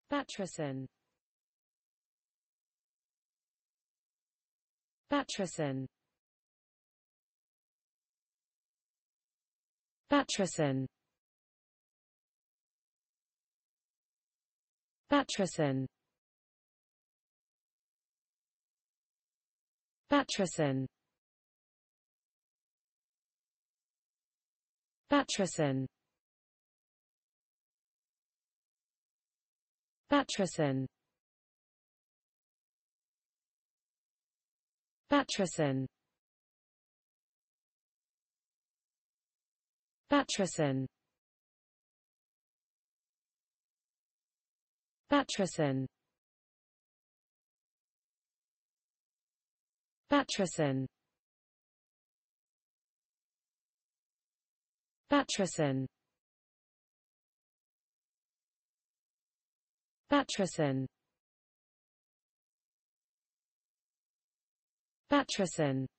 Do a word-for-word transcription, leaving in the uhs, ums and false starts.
batracin, batracin, batracin, batracin, batracin, batracin, batracin, batracin, batracin, batracin, batracin, batracin, batracin, batracin,